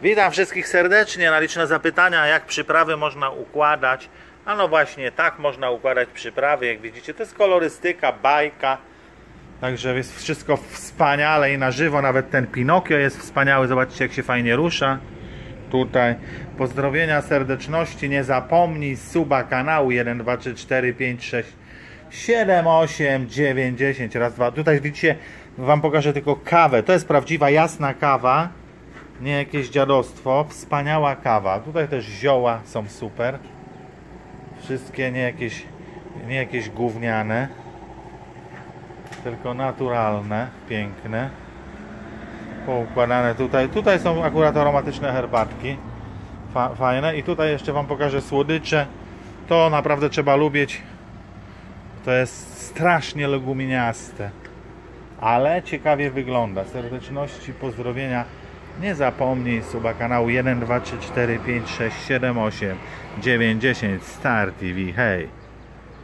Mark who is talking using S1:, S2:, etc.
S1: Witam wszystkich serdecznie. Na liczne zapytania, jak przyprawy można układać. A no właśnie, tak można układać przyprawy. Jak widzicie, to jest kolorystyka, bajka. Także jest wszystko wspaniale i na żywo. Nawet ten Pinokio jest wspaniały. Zobaczcie, jak się fajnie rusza. Tutaj pozdrowienia, serdeczności. Nie zapomnij suba kanału 1, 2, 3, 4, 5, 6, 7, 8, 9, 10. Raz, dwa. Tutaj widzicie, wam pokażę tylko kawę. To jest prawdziwa, jasna kawa. Nie jakieś dziadostwo. Wspaniała kawa. Tutaj też zioła są super. Wszystkie nie jakieś gówniane. Tylko naturalne, piękne. Poukładane tutaj. Tutaj są akurat aromatyczne herbatki. Fajne. I tutaj jeszcze wam pokażę słodycze. To naprawdę trzeba lubić. To jest strasznie leguminiaste. Ale ciekawie wygląda. Serdeczności, pozdrowienia. Nie zapomnij suba kanału 1, 2, 3, 4, 5, 6, 7, 8, 9, 10 Star TV. Hej!